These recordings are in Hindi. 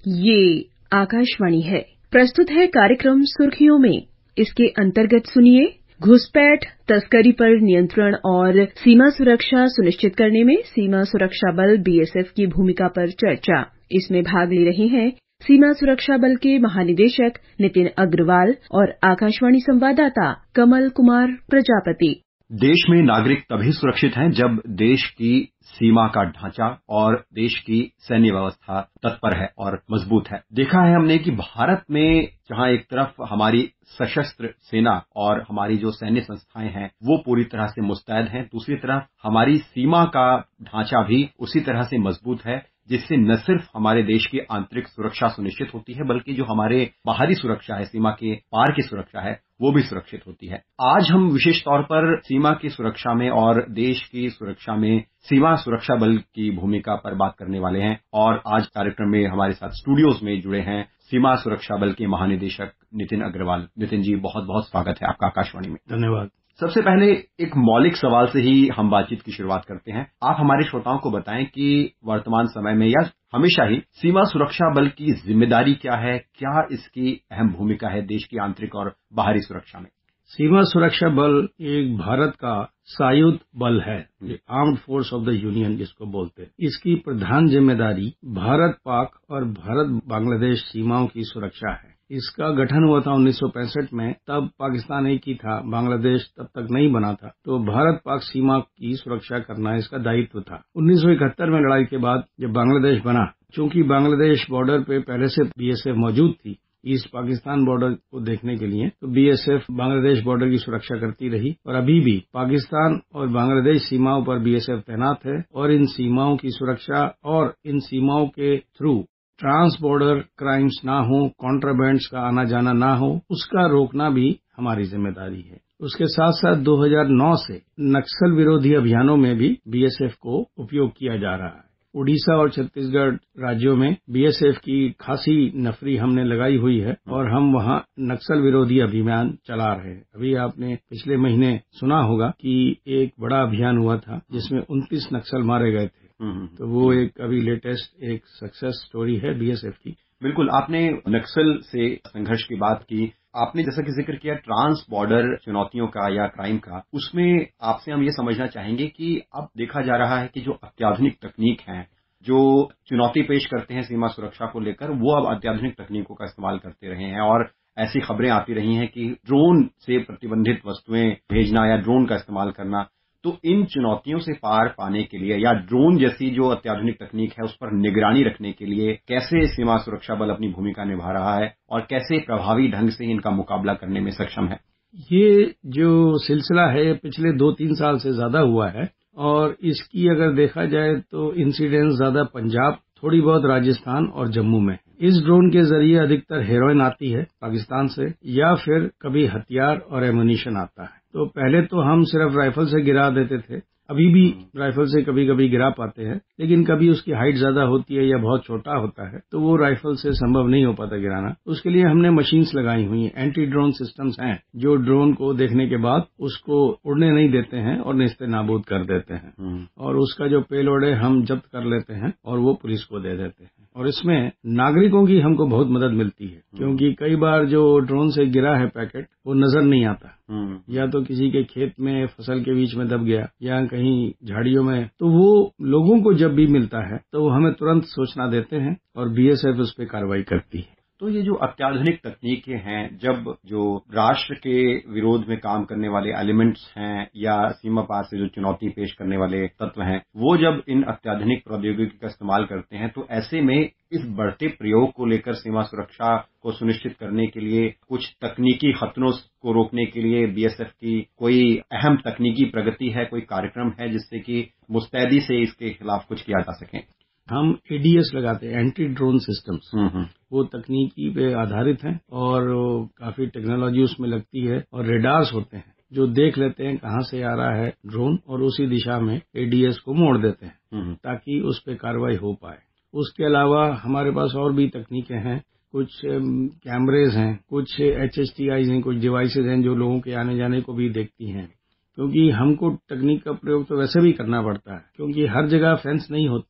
ये आकाशवाणी है। प्रस्तुत है कार्यक्रम सुर्खियों में। इसके अंतर्गत सुनिए घुसपैठ, तस्करी पर नियंत्रण और सीमा सुरक्षा सुनिश्चित करने में सीमा सुरक्षा बल बीएसएफ की भूमिका पर चर्चा। इसमें भाग ले रहे हैं सीमा सुरक्षा बल के महानिदेशक नितिन अग्रवाल और आकाशवाणी संवाददाता कमल कुमार प्रजापति। देश में नागरिक तभी सुरक्षित हैं जब देश की सीमा का ढांचा और देश की सैन्य व्यवस्था तत्पर है और मजबूत है। देखा है हमने कि भारत में जहां एक तरफ हमारी सशस्त्र सेना और हमारी जो सैन्य संस्थाएं हैं वो पूरी तरह से मुस्तैद हैं, दूसरी तरफ हमारी सीमा का ढांचा भी उसी तरह से मजबूत है, जिससे न सिर्फ हमारे देश की आंतरिक सुरक्षा सुनिश्चित होती है बल्कि जो हमारे बाहरी सुरक्षा है, सीमा के पार की सुरक्षा है, वो भी सुरक्षित होती है। आज हम विशेष तौर पर सीमा की सुरक्षा में और देश की सुरक्षा में सीमा सुरक्षा बल की भूमिका पर बात करने वाले हैं और आज कार्यक्रम में हमारे साथ स्टूडियोज में जुड़े हैं सीमा सुरक्षा बल के महानिदेशक नितिन अग्रवाल। नितिन जी, बहुत बहुत स्वागत है आपका आकाशवाणी में। धन्यवाद। सबसे पहले एक मौलिक सवाल से ही हम बातचीत की शुरुआत करते हैं। आप हमारे श्रोताओं को बताएं कि वर्तमान समय में या हमेशा ही सीमा सुरक्षा बल की जिम्मेदारी क्या है, क्या इसकी अहम भूमिका है देश की आंतरिक और बाहरी सुरक्षा में? सीमा सुरक्षा बल एक भारत का सायुध बल है, armed force of the union जिसको बोलते हैं। इसकी प्रधान जिम्मेदारी भारत पाक और भारत बांग्लादेश सीमाओं की सुरक्षा है। इसका गठन हुआ था 1965 में, तब पाकिस्तान एक ही था, बांग्लादेश तब तक नहीं बना था, तो भारत पाक सीमा की सुरक्षा करना इसका दायित्व था। 1971 में लड़ाई के बाद जब बांग्लादेश बना, चूंकि बांग्लादेश बॉर्डर पे पहले से बीएसएफ मौजूद थी ईस्ट पाकिस्तान बॉर्डर को देखने के लिए, तो बीएसएफ बांग्लादेश बॉर्डर की सुरक्षा करती रही और अभी भी पाकिस्तान और बांग्लादेश सीमाओं पर बीएसएफ तैनात है और इन सीमाओं की सुरक्षा और इन सीमाओं के थ्रू ट्रांस बॉर्डर क्राइम्स ना हो, कॉन्ट्राबैंड्स का आना जाना ना हो, उसका रोकना भी हमारी जिम्मेदारी है। उसके साथ साथ 2009 से नक्सल विरोधी अभियानों में भी बीएसएफ को उपयोग किया जा रहा है। उड़ीसा और छत्तीसगढ़ राज्यों में बीएसएफ की खासी नफरी हमने लगाई हुई है और हम वहां नक्सल विरोधी अभियान चला रहे हैं। अभी आपने पिछले महीने सुना होगा कि एक बड़ा अभियान हुआ था जिसमें 29 नक्सल मारे गए थे। तो वो एक अभी लेटेस्ट एक सक्सेस स्टोरी है बीएसएफ की। बिल्कुल, आपने नक्सल से संघर्ष की बात की, आपने जैसा कि जिक्र किया ट्रांस बॉर्डर चुनौतियों का या क्राइम का, उसमें आपसे हम ये समझना चाहेंगे कि अब देखा जा रहा है कि जो अत्याधुनिक तकनीक हैं, जो चुनौती पेश करते हैं सीमा सुरक्षा को लेकर, वो अब अत्याधुनिक तकनीकों का इस्तेमाल करते रहे हैं और ऐसी खबरें आती रही हैं कि ड्रोन से प्रतिबंधित वस्तुएं भेजना या ड्रोन का इस्तेमाल करना। तो इन चुनौतियों से पार पाने के लिए या ड्रोन जैसी जो अत्याधुनिक तकनीक है उस पर निगरानी रखने के लिए कैसे सीमा सुरक्षा बल अपनी भूमिका निभा रहा है और कैसे प्रभावी ढंग से इनका मुकाबला करने में सक्षम है? ये जो सिलसिला है पिछले 2-3 साल से ज्यादा हुआ है और इसकी अगर देखा जाए तो इंसिडेंस ज्यादा पंजाब, थोड़ी बहुत राजस्थान और जम्मू में। इस ड्रोन के जरिए अधिकतर हेरोइन आती है पाकिस्तान से या फिर कभी हथियार और एमुनिशन आता है। तो पहले तो हम सिर्फ राइफल से गिरा देते थे, अभी भी राइफल से कभी कभी गिरा पाते हैं, लेकिन कभी उसकी हाइट ज्यादा होती है या बहुत छोटा होता है तो वो राइफल से संभव नहीं हो पाता गिराना। उसके लिए हमने मशीन्स लगाई हुई हैं, एंटी ड्रोन सिस्टम्स हैं जो ड्रोन को देखने के बाद उसको उड़ने नहीं देते हैं और नेस्ते नाबूद कर देते हैं और उसका जो पेलोड है हम जब्त कर लेते हैं और वो पुलिस को दे देते हैं। और इसमें नागरिकों की हमको बहुत मदद मिलती है क्योंकि कई बार जो ड्रोन से गिरा है पैकेट वो नजर नहीं आता, या तो किसी के खेत में फसल के बीच में दब गया या कहीं झाड़ियों में, तो वो लोगों को जब भी मिलता है तो वो हमें तुरंत सूचना देते हैं और बीएसएफ उस पर कार्रवाई करती है। तो ये जो अत्याधुनिक तकनीकें हैं, जब जो राष्ट्र के विरोध में काम करने वाले एलिमेंट्स हैं या सीमा पार से जो चुनौती पेश करने वाले तत्व हैं, वो जब इन अत्याधुनिक प्रौद्योगिकी का इस्तेमाल करते हैं तो ऐसे में इस बढ़ते प्रयोग को लेकर सीमा सुरक्षा को सुनिश्चित करने के लिए कुछ तकनीकी खतरों को रोकने के लिए बीएसएफ की कोई अहम तकनीकी प्रगति है, कोई कार्यक्रम है जिससे कि मुस्तैदी से इसके खिलाफ कुछ किया जा सके? हम एडीएस लगाते हैं, एंटी ड्रोन सिस्टम्स। वो तकनीकी पे आधारित हैं और काफी टेक्नोलॉजी उसमें लगती है और रेडार्स होते हैं जो देख लेते हैं कहाँ से आ रहा है ड्रोन और उसी दिशा में एडीएस को मोड़ देते हैं ताकि उस पर कार्रवाई हो पाए। उसके अलावा हमारे पास और भी तकनीकें हैं, कुछ कैमरेज हैं, कुछ HHTIs हैं, कुछ डिवाइसेज हैं जो लोगों के आने जाने को भी देखती हैं, क्योंकि हमको तकनीक का प्रयोग तो वैसे भी करना पड़ता है क्योंकि हर जगह फेंस नहीं होती है।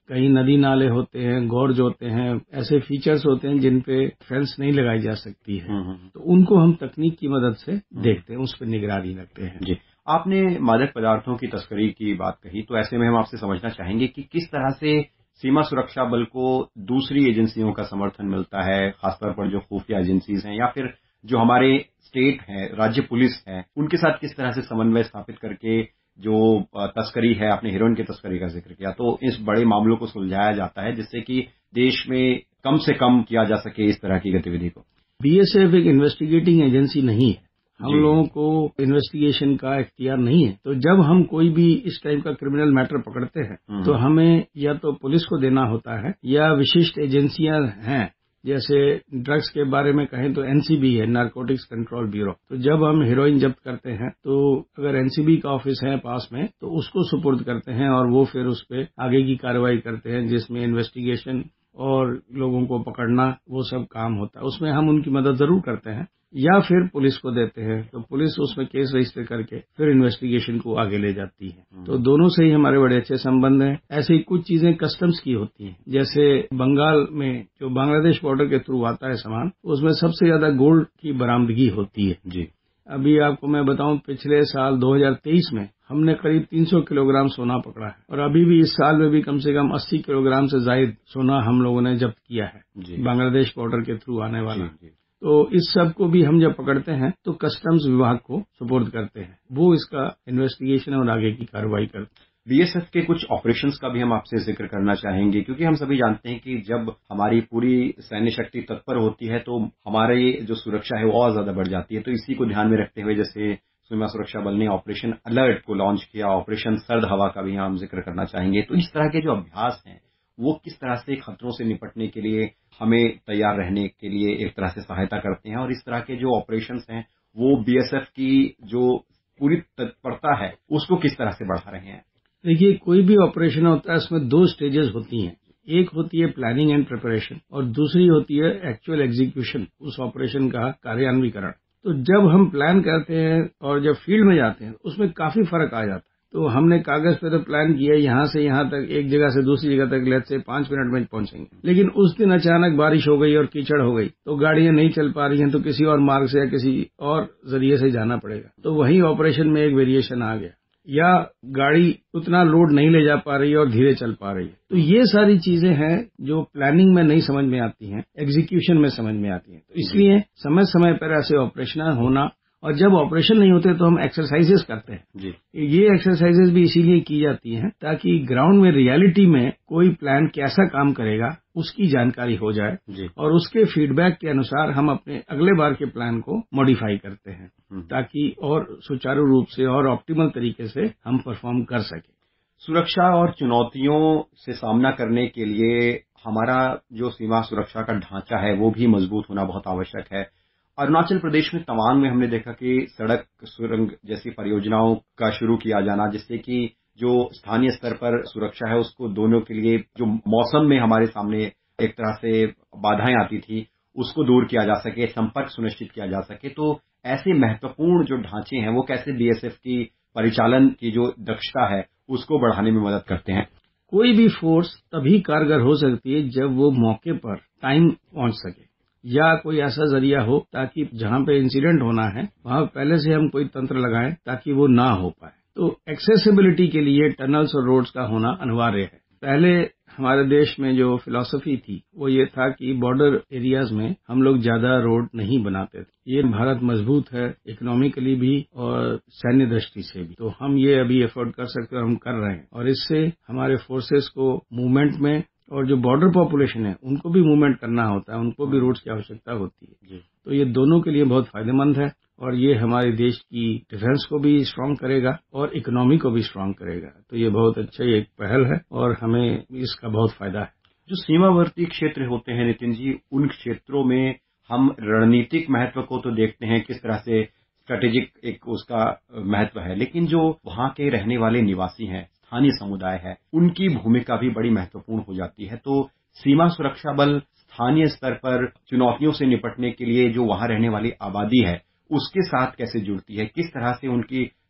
कहीं नदी नाले होते हैं, गोर्ज होते हैं, ऐसे फीचर्स होते हैं जिन पे फेंस नहीं लगाई जा सकती है, तो उनको हम तकनीक की मदद से देखते हैं, उस पर निगरानी रखते हैं। जी, आपने मादक पदार्थों की तस्करी की बात कही, तो ऐसे में हम आपसे समझना चाहेंगे कि किस तरह से सीमा सुरक्षा बल को दूसरी एजेंसियों का समर्थन मिलता है, खासतौर पर जो खुफिया एजेंसीज हैं या फिर जो हमारे स्टेट है, राज्य पुलिस है, उनके साथ किस तरह से समन्वय स्थापित करके जो तस्करी है, आपने हेरोइन की तस्करी का जिक्र किया, तो इस बड़े मामलों को सुलझाया जाता है जिससे कि देश में कम से कम किया जा सके इस तरह की गतिविधि को। बीएसएफ एक इन्वेस्टिगेटिंग एजेंसी नहीं है, हम लोगों को इन्वेस्टिगेशन का इख्तियार नहीं है। तो जब हम कोई भी इस टाइप का क्रिमिनल मैटर पकड़ते हैं तो हमें या तो पुलिस को देना होता है या विशिष्ट एजेंसियां हैं, जैसे ड्रग्स के बारे में कहें तो एनसीबी है, नारकोटिक्स कंट्रोल ब्यूरो। तो जब हम हेरोइन जब्त करते हैं तो अगर एनसीबी का ऑफिस है पास में तो उसको सुपुर्द करते हैं और वो फिर उस पे आगे की कार्रवाई करते हैं, जिसमें इन्वेस्टिगेशन और लोगों को पकड़ना वो सब काम होता है। उसमें हम उनकी मदद जरूर करते हैं या फिर पुलिस को देते हैं, तो पुलिस उसमें केस रजिस्टर करके फिर इन्वेस्टिगेशन को आगे ले जाती है। तो दोनों से ही हमारे बड़े अच्छे संबंध हैं। ऐसे ही कुछ चीजें कस्टम्स की होती हैं, जैसे बंगाल में जो बांग्लादेश बॉर्डर के थ्रू आता है सामान, उसमें सबसे ज्यादा गोल्ड की बरामदगी होती है। जी, अभी आपको मैं बताऊं, पिछले साल 2023 में हमने करीब 300 किलोग्राम सोना पकड़ा है और अभी भी इस साल में भी कम से कम 80 किलोग्राम से ज्यादा सोना हम लोगों ने जब्त किया है बांग्लादेश बॉर्डर के थ्रू आने वाला। तो इस सब को भी हम जब पकड़ते हैं तो कस्टम्स विभाग को सुपुर्द करते हैं, वो इसका इन्वेस्टिगेशन और आगे की कार्रवाई करते हैं। बीएसएफ के कुछ ऑपरेशंस का भी हम आपसे जिक्र करना चाहेंगे, क्योंकि हम सभी जानते हैं कि जब हमारी पूरी सैन्य शक्ति तत्पर होती है तो हमारी जो सुरक्षा है वो और ज्यादा बढ़ जाती है। तो इसी को ध्यान में रखते हुए जैसे सीमा सुरक्षा बल ने ऑपरेशन अलर्ट को लॉन्च किया, ऑपरेशन सर्द हवा का भी हम जिक्र करना चाहेंगे। तो इस तरह के जो अभ्यास हैं वो किस तरह से खतरों से निपटने के लिए हमें तैयार रहने के लिए एक तरह से सहायता करते हैं, और इस तरह के जो ऑपरेशंस हैं वो बीएसएफ की जो पूरी तत्परता है उसको किस तरह से बढ़ा रहे हैं? देखिए, कोई भी ऑपरेशन होता है उसमें दो स्टेजेस होती हैं। एक होती है प्लानिंग एंड प्रिपरेशन और दूसरी होती है एक्चुअल एग्जीक्यूशन, उस ऑपरेशन का कार्यान्वीकरण। तो जब हम प्लान करते हैं और जब फील्ड में जाते हैं उसमें काफी फर्क आ जाता है। तो हमने कागज पे तो प्लान किया यहाँ से यहाँ तक, एक जगह से दूसरी जगह तक लेट से 5 मिनट में पहुंचेंगे, लेकिन उस दिन अचानक बारिश हो गई और कीचड़ हो गई तो गाड़ियां नहीं चल पा रही हैं, तो किसी और मार्ग से या किसी और जरिए से जाना पड़ेगा। तो वही ऑपरेशन में एक वेरिएशन आ गया, या गाड़ी उतना लोड नहीं ले जा पा रही है और धीरे चल पा रही है। तो ये सारी चीजें हैं जो प्लानिंग में नहीं समझ में आती हैं, एग्जीक्यूशन में समझ में आती हैं। तो इसलिए समय समय पर ऐसे ऑपरेशन होना, और जब ऑपरेशन नहीं होते तो हम एक्सरसाइजेस करते हैं जी। ये एक्सरसाइजेस भी इसीलिए की जाती हैं ताकि ग्राउंड में रियलिटी में कोई प्लान कैसा काम करेगा उसकी जानकारी हो जाए जी। और उसके फीडबैक के अनुसार हम अपने अगले बार के प्लान को मॉडिफाई करते हैं ताकि और सुचारू रूप से और ऑप्टिमल तरीके से हम परफॉर्म कर सकें। सुरक्षा और चुनौतियों से सामना करने के लिए हमारा जो सीमा सुरक्षा का ढांचा है वो भी मजबूत होना बहुत आवश्यक है। अरुणाचल प्रदेश में तवांग में हमने देखा कि सड़क सुरंग जैसी परियोजनाओं का शुरू किया जाना, जिससे कि जो स्थानीय स्तर पर सुरक्षा है उसको दोनों के लिए जो मौसम में हमारे सामने एक तरह से बाधाएं आती थी उसको दूर किया जा सके, संपर्क सुनिश्चित किया जा सके। तो ऐसे महत्वपूर्ण जो ढांचे हैं वो कैसे बीएसएफ की परिचालन की जो दक्षता है उसको बढ़ाने में मदद करते हैं? कोई भी फोर्स तभी कारगर हो सकती है जब वो मौके पर टाइम पहुंच सके या कोई ऐसा जरिया हो ताकि जहां पे इंसिडेंट होना है वहां पहले से हम कोई तंत्र लगाएं ताकि वो ना हो पाए। तो एक्सेसिबिलिटी के लिए टनल्स और रोड्स का होना अनिवार्य है। पहले हमारे देश में जो फिलॉसफी थी वो ये था कि बॉर्डर एरियाज में हम लोग ज्यादा रोड नहीं बनाते थे। ये भारत मजबूत है इकोनॉमिकली भी और सैन्य दृष्टि से भी, तो हम ये अभी एफर्ट कर सकते हैं और हम कर रहे हैं। और इससे हमारे फोर्सेस को मूवमेंट में और जो बॉर्डर पॉपुलेशन है उनको भी मूवमेंट करना होता है, उनको भी रोड्स की आवश्यकता होती है जी। तो ये दोनों के लिए बहुत फायदेमंद है और ये हमारे देश की डिफेंस को भी स्ट्रांग करेगा और इकोनॉमी को भी स्ट्रांग करेगा। तो ये बहुत अच्छा एक पहल है और हमें इसका बहुत फायदा है। जो सीमावर्ती क्षेत्र होते हैं नितिन जी, उन क्षेत्रों में हम रणनीतिक महत्व को तो देखते हैं, किस तरह से स्ट्रेटेजिक एक उसका महत्व है, लेकिन जो वहां के रहने वाले निवासी हैं, स्थानीय समुदाय है, उनकी भूमिका भी बड़ी महत्वपूर्ण हो जाती है। तो सीमा सुरक्षा बल स्थानीय स्तर पर चुनौतियों से निपटने के लिए जो वहां रहने वाली आबादी है उसके साथ कैसे जुड़ती है, किस तरह से उनकी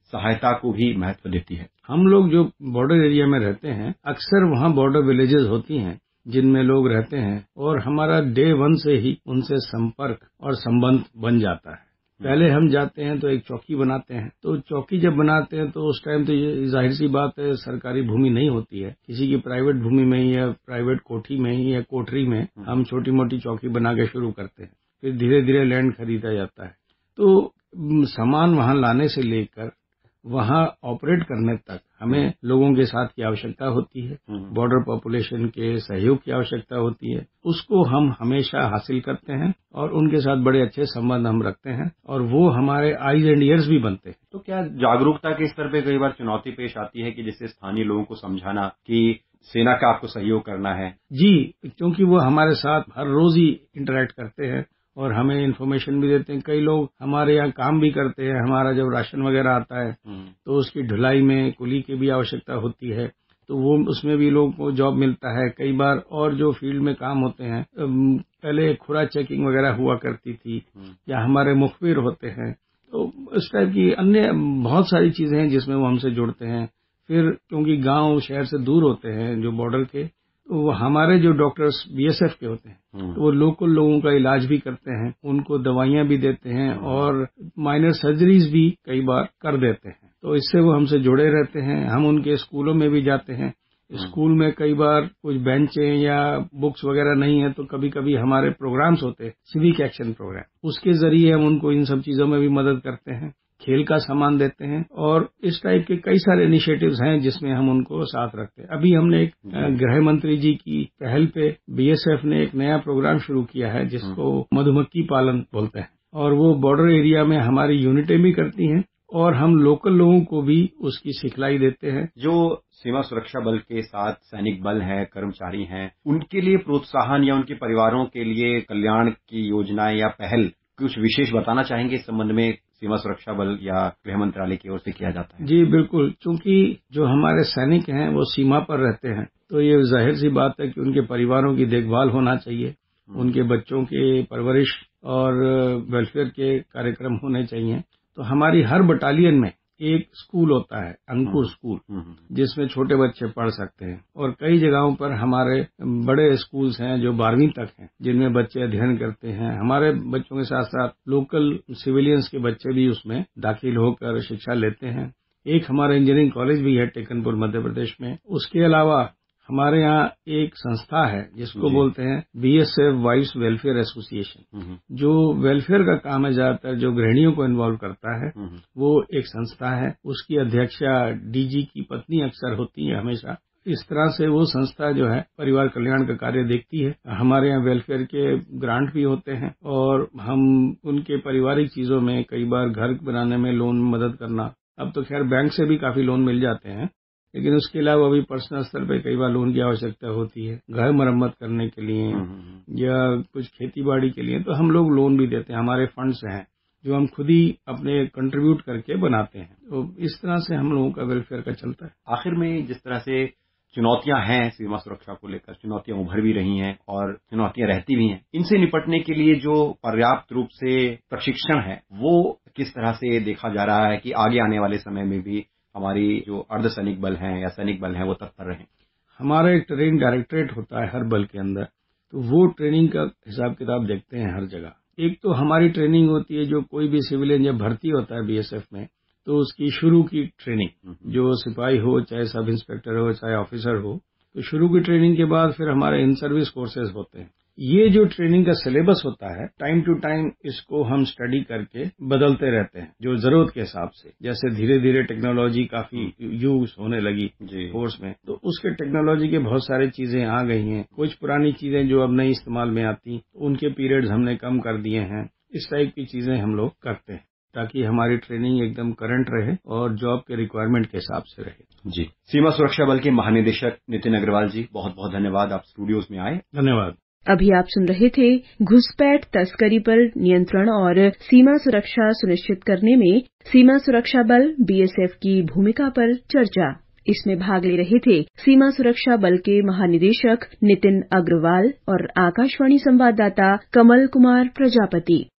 सहायता को भी महत्व देती है। हम लोग जो बॉर्डर एरिया में रहते हैं, अक्सर वहाँ बॉर्डर विलेजेस होती हैं जिनमें लोग रहते हैं, और हमारा डे 1 से ही उनसे संपर्क और संबंध बन जाता है। पहले हम जाते हैं तो एक चौकी बनाते हैं, तो चौकी जब बनाते हैं तो उस टाइम तो ये जाहिर सी बात है, सरकारी भूमि नहीं होती है, किसी की प्राइवेट भूमि में ही या प्राइवेट कोठी में ही या कोठरी में हम छोटी मोटी चौकी बना के शुरू करते हैं। फिर धीरे धीरे लैंड खरीदा जाता है। तो सामान वहां लाने से लेकर वहां ऑपरेट करने तक हमें लोगों के साथ की आवश्यकता होती है, बॉर्डर पॉपुलेशन के सहयोग की आवश्यकता होती है। उसको हम हमेशा हासिल करते हैं और उनके साथ बड़े अच्छे संबंध हम रखते हैं, और वो हमारे आईज एंड ईयर्स भी बनते हैं। तो क्या जागरूकता के स्तर पे कई बार चुनौती पेश आती है कि जिससे स्थानीय लोगों को समझाना कि सेना का आपको सहयोग करना है? जी, क्योंकि वो हमारे साथ हर रोज ही इंटरेक्ट करते हैं और हमें इन्फॉर्मेशन भी देते हैं। कई लोग हमारे यहाँ काम भी करते हैं। हमारा जब राशन वगैरह आता है तो उसकी ढुलाई में कुली की भी आवश्यकता होती है, तो वो उसमें भी लोगों को जॉब मिलता है कई बार। और जो फील्ड में काम होते हैं, पहले खुरा चेकिंग वगैरह हुआ करती थी, या हमारे मुखबिर होते हैं, तो इस टाइप की अन्य बहुत सारी चीजें हैं जिसमें वो हमसे जुड़ते हैं। फिर क्योंकि गांव शहर से दूर होते हैं जो बॉर्डर के, तो वो हमारे जो डॉक्टर्स बीएसएफ के होते हैं, तो वो लोकल लोगों का इलाज भी करते हैं, उनको दवाइयां भी देते हैं और माइनर सर्जरीज भी कई बार कर देते हैं। तो इससे वो हमसे जुड़े रहते हैं। हम उनके स्कूलों में भी जाते हैं। स्कूल में कई बार कुछ बेंचें या बुक्स वगैरह नहीं है, तो कभी कभी हमारे प्रोग्राम्स होते हैं, सिविक एक्शन प्रोग्राम, उसके जरिए हम उनको इन सब चीजों में भी मदद करते हैं, खेल का सामान देते हैं, और इस टाइप के कई सारे इनिशिएटिव्स हैं जिसमें हम उनको साथ रखते हैं। अभी हमने एक गृह मंत्री जी की पहल पे बीएसएफ ने एक नया प्रोग्राम शुरू किया है जिसको मधुमक्खी पालन बोलते हैं, और वो बॉर्डर एरिया में हमारी यूनिटें भी करती हैं और हम लोकल लोगों को भी उसकी सिखलाई देते हैं। जो सीमा सुरक्षा बल के साथ सैनिक बल हैं, कर्मचारी हैं, उनके लिए प्रोत्साहन या उनके परिवारों के लिए कल्याण की योजनाएं या पहल कुछ विशेष बताना चाहेंगे इस संबंध में? सीमा सुरक्षा बल या गृह मंत्रालय की ओर से किया जाता है? जी बिल्कुल, क्योंकि जो हमारे सैनिक हैं वो सीमा पर रहते हैं, तो ये जाहिर सी बात है कि उनके परिवारों की देखभाल होना चाहिए, उनके बच्चों के परवरिश और वेलफेयर के कार्यक्रम होने चाहिए। तो हमारी हर बटालियन में एक स्कूल होता है, अंकुर स्कूल, जिसमें छोटे बच्चे पढ़ सकते हैं, और कई जगहों पर हमारे बड़े स्कूल्स हैं जो 12वीं तक हैं, जिनमें बच्चे अध्ययन करते हैं। हमारे बच्चों के साथ साथ लोकल सिविलियंस के बच्चे भी उसमें दाखिल होकर शिक्षा लेते हैं। एक हमारा इंजीनियरिंग कॉलेज भी है टेकनपुर मध्य प्रदेश में। उसके अलावा हमारे यहाँ एक संस्था है जिसको बोलते हैं बीएसएफ वाइफ्स वेलफेयर एसोसिएशन, जो वेलफेयर का काम है, ज्यादातर जो गृहिणियों को इन्वॉल्व करता है, वो एक संस्था है। उसकी अध्यक्षा डीजी की पत्नी अक्सर होती है हमेशा। इस तरह से वो संस्था जो है परिवार कल्याण का कार्य देखती है। हमारे यहाँ वेलफेयर के ग्रांट भी होते हैं, और हम उनके पारिवारिक चीजों में कई बार घर बनाने में लोन में मदद करना, अब तो खैर बैंक से भी काफी लोन मिल जाते हैं, लेकिन उसके अलावा अभी पर्सनल स्तर पे कई बार लोन की आवश्यकता होती है, घर मरम्मत करने के लिए या कुछ खेती बाड़ी के लिए, तो हम लोग लोन भी देते हैं। हमारे फंड्स हैं जो हम खुद ही अपने कंट्रीब्यूट करके बनाते हैं। तो इस तरह से हम लोगों का वेलफेयर का चलता है। आखिर में जिस तरह से चुनौतियां हैं सीमा सुरक्षा को लेकर, चुनौतियां उभर भी रही हैं और चुनौतियां रहती भी हैं, इनसे निपटने के लिए जो पर्याप्त रूप से प्रशिक्षण है वो किस तरह से देखा जा रहा है कि आगे आने वाले समय में भी हमारी जो अर्धसैनिक बल हैं या सैनिक बल हैं वो तत्पर रहें? हमारा एक ट्रेनिंग डायरेक्टरेट होता है हर बल के अंदर, तो वो ट्रेनिंग का हिसाब किताब देखते हैं हर जगह। एक तो हमारी ट्रेनिंग होती है, जो कोई भी सिविलियन जब भर्ती होता है बीएसएफ में, तो उसकी शुरू की ट्रेनिंग, जो सिपाही हो चाहे सब इंस्पेक्टर हो चाहे ऑफिसर हो, तो शुरू की ट्रेनिंग के बाद फिर हमारे इन सर्विस कोर्सेज होते हैं। ये जो ट्रेनिंग का सिलेबस होता है, टाइम टू टाइम इसको हम स्टडी करके बदलते रहते हैं जो जरूरत के हिसाब से। जैसे धीरे धीरे टेक्नोलॉजी काफी यूज होने लगी फोर्स में, तो उसके टेक्नोलॉजी के बहुत सारी चीजें आ गई हैं। कुछ पुरानी चीजें जो अब नहीं इस्तेमाल में आती, उनके पीरियड्स हमने कम कर दिए हैं। इस टाइप की चीजें हम लोग करते हैं ताकि हमारी ट्रेनिंग एकदम करंट रहे और जॉब के रिक्वायरमेंट के हिसाब से रहे। जी, सीमा सुरक्षा बल के महानिदेशक नितिन अग्रवाल जी, बहुत बहुत धन्यवाद, आप स्टूडियोज में आए। धन्यवाद। अभी आप सुन रहे थे घुसपैठ, तस्करी पर नियंत्रण और सीमा सुरक्षा सुनिश्चित करने में सीमा सुरक्षा बल बीएसएफ की भूमिका पर चर्चा। इसमें भाग ले रहे थे सीमा सुरक्षा बल के महानिदेशक नितिन अग्रवाल और आकाशवाणी संवाददाता कमल कुमार प्रजापति।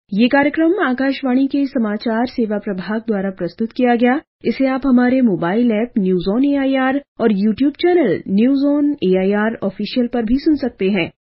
ये कार्यक्रम आकाशवाणी के समाचार सेवा प्रभाग द्वारा प्रस्तुत किया गया। इसे आप हमारे mobile app news on AIR और YouTube channel news on AIR official पर भी सुन सकते हैं।